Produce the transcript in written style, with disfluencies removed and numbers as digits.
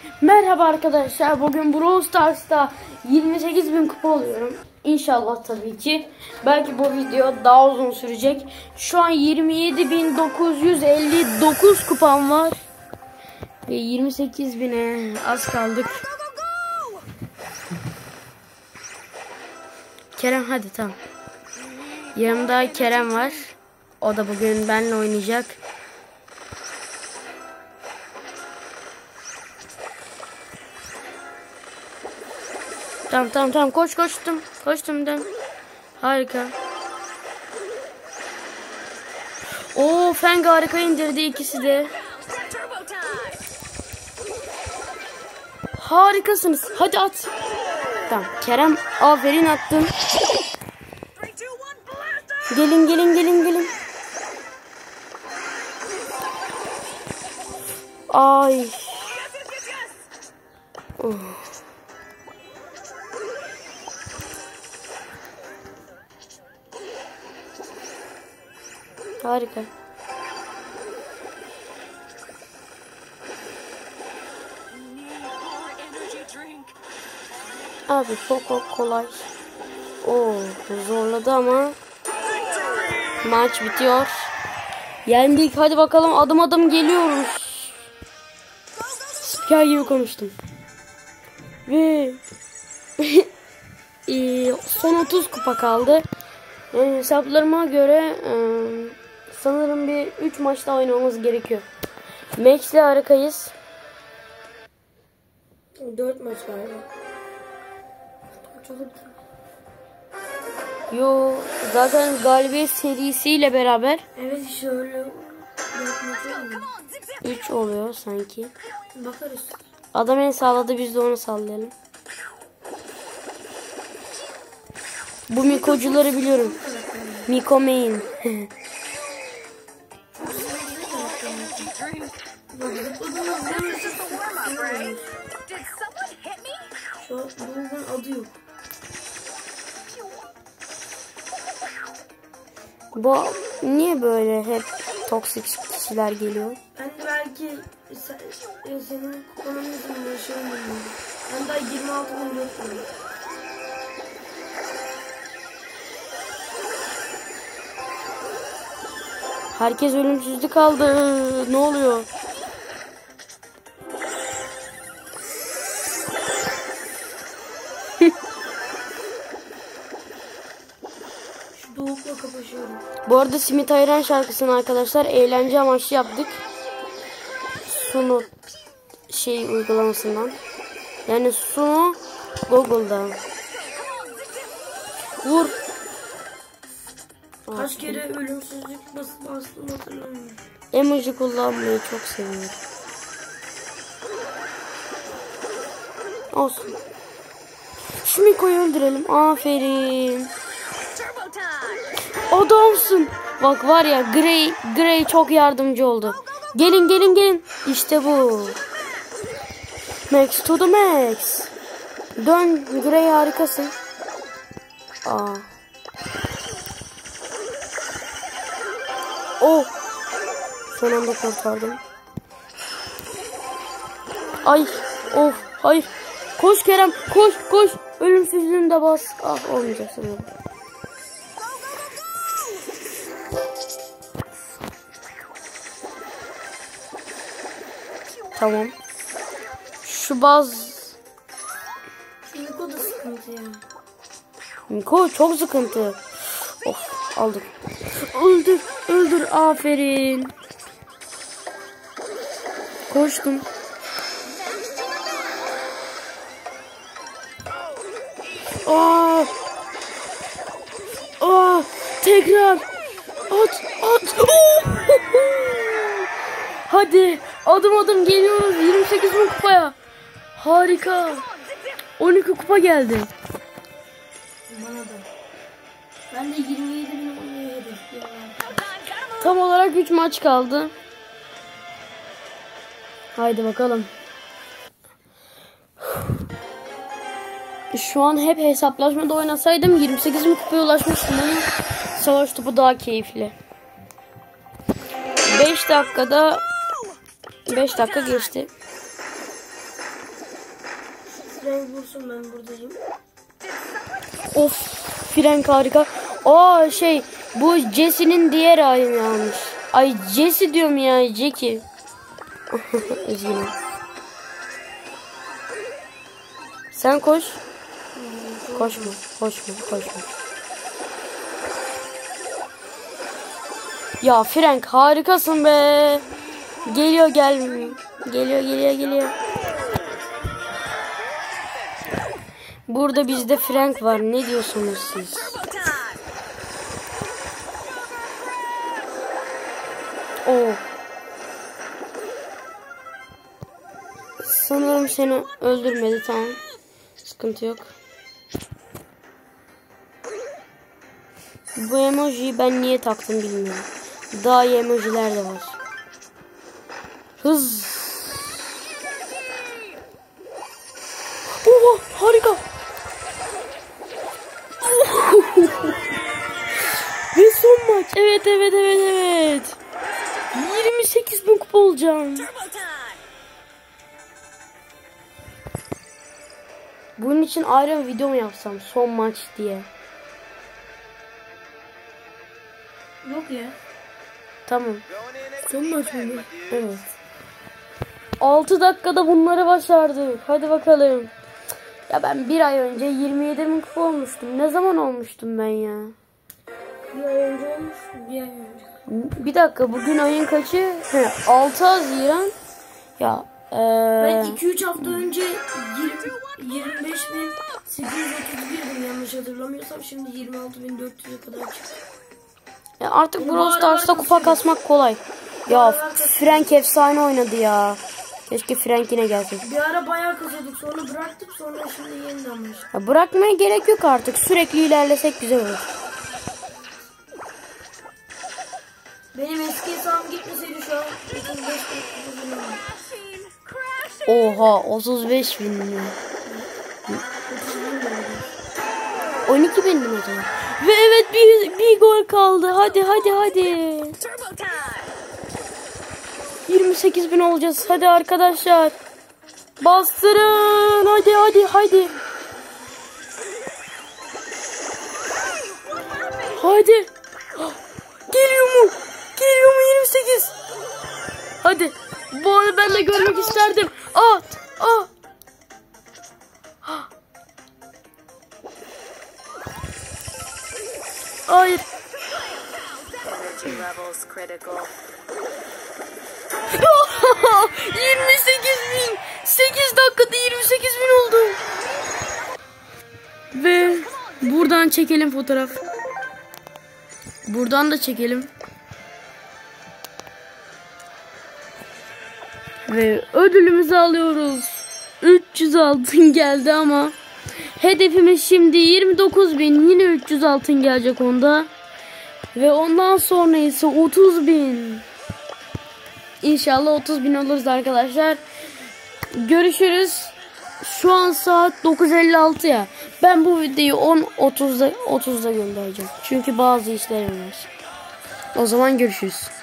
Merhaba arkadaşlar, bugün Brawl Stars'ta 28.000 kupa oluyorum. İnşallah tabii ki. Belki bu video daha uzun sürecek. Şu an 27.959 kupam var. Ve 28.000'e az kaldık. Kerem hadi tamam. Yanımda Kerem var. O da bugün benimle oynayacak. Tamam koştum den. Harika. Oo, Feng harika indirdi ikisi de. Harikasınız. Hadi at. Tamam Kerem, aferin attın. Gelin. Ay. Harika. Abi çok kolay. Oo, zorladı ama maç bitiyor. Yendik. Hadi bakalım, adım adım geliyoruz. Spiker gibi konuştum. Ve son 30 kupa kaldı. Hesaplarıma göre sanırım bir 3 maçta oynamamız gerekiyor. Max'le harikayız. 4 maç galiba. Yo, zaten galibiyet serisiyle beraber. Evet, şöyle 4 maç olmuyor. 3 oluyor sanki. Bakarız. Adam en sağladı, biz de onu sallayalım. Bu Miko'cuları biliyorum. Miko main. Şu an bunun adı yok. Bu niye böyle hep toksik kişiler geliyor? Ben de belki senin kupanın yüzünden şey olmuyor. Ben daha 26 gün bekliyorum. Herkes ölümsüzlük aldı. Ne oluyor? Şu doğukla kapışıyorum. Bu arada Simit Ayran şarkısını arkadaşlar eğlence amaçlı yaptık. Sunu uygulamasından. Yani Sunu Google'da. Vur. Kaç kere ölümsüzlük bastım hatırlamıyorum. Emoji kullanmayı çok seviyorum. Olsun. Şu Miko'yu öldürelim. Aferin. Adamsın. Bak var ya, Gray çok yardımcı oldu. Gelin. İşte bu. Max to the max. Dön Gray, harikasın. Oh. Son anda kurtardım. Ay. Of. Hayır. Koş Kerem. Koş. Ölümsüzlüğünü de bas. Ah, olmayacak sanırım. Tamam. Şu baz. Miko da sıkıntı ya. Miko çok sıkıntı. Of, aldım. Öldür. Aferin. Koştum. Tekrar. At. Hadi. Adım geliyoruz 28.000 kupaya. Harika. 12 kupa geldi. Bana da. Ben de 27.000 hedefliyorum. Tam olarak 3 maç kaldı. Haydi bakalım. Şu an hep hesaplaşmada oynasaydım 28.000 kupaya ulaşmıştım. Savaş topu daha keyifli. 5 dakika geçti. Frank vursun, ben buradayım. Of, Frank harika. Aa bu Jesse'nin diğer halini almış. Ay Jesse diyorum ya, Jackie. Üzgünüm. Sen koş. Koşma. Ya Frank harikasın be. Geliyor. Burada bizde Frank var. Ne diyorsunuz siz? Oo. Sanırım seni öldürmedi, tamam. Sıkıntı yok. Bu emojiyi ben niye taktım bilmiyorum. Daha iyi emojiler de var. Hız. Oha harika. Ve son maç. Evet. 28.000 kupa olacağım. Bunun için ayrı bir video mu yapsam, son maç diye? Yok ya. Tamam. Son maç mı? Evet. 6 dakikada bunları başardık. Hadi bakalım. Ya ben bir ay önce 27.000 kupa olmuştum. Ne zaman olmuştum ben ya? Bir ay önce olmuş. Bir ay önce. Bir dakika, bugün ayın kaçı? 6 Haziran. Ya ben 2-3 hafta önce 25.831'dim yanlış hatırlamıyorsam, şimdi 26.400'e kadar çıktı. ya artık Brawl Stars'ta kupa kasmak kolay. Ya Frank efsane oynadı ya. Keşke Frank yine gelseydi. Bir ara bayağı kazandık, sonra bıraktık, sonra şimdi yeniden başladık. Ya bırakmaya gerek yok artık. Sürekli ilerlesek güzel olur. Benim eski hesabım gitmeseydi şu an 35.000. Oha 35.000 mi? 12.000 mi acaba? Ve evet bir gol kaldı. Hadi. 28.000 olacağız. Hadi arkadaşlar. Bastırın. Hadi. Hadi. Geliyor mu 28? Hadi. Bu arada ben de görmek isterdim. Hayır. 28.000. 8 dakikada 28.000 oldu. Ve buradan çekelim fotoğraf. Buradan da çekelim. Ve ödülümüzü alıyoruz. 300 altın geldi ama hedefimiz şimdi 29.000. Yine 300 altın gelecek onda. Ve ondan sonra ise 30.000. İnşallah 30.000 oluruz arkadaşlar. Görüşürüz. Şu an saat 9.56 ya. Ben bu videoyu 10.30'da göndereceğim. Çünkü bazı işlerim var. O zaman görüşürüz.